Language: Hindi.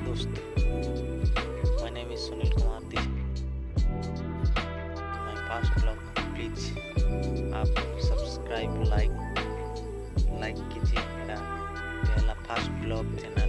दोस्त, my name is Sunil Kumar. This my past blog. Please आप सब्सक्राइब लाइक कीजिए मेरा पहला फास्ट ब्लॉग चैनल।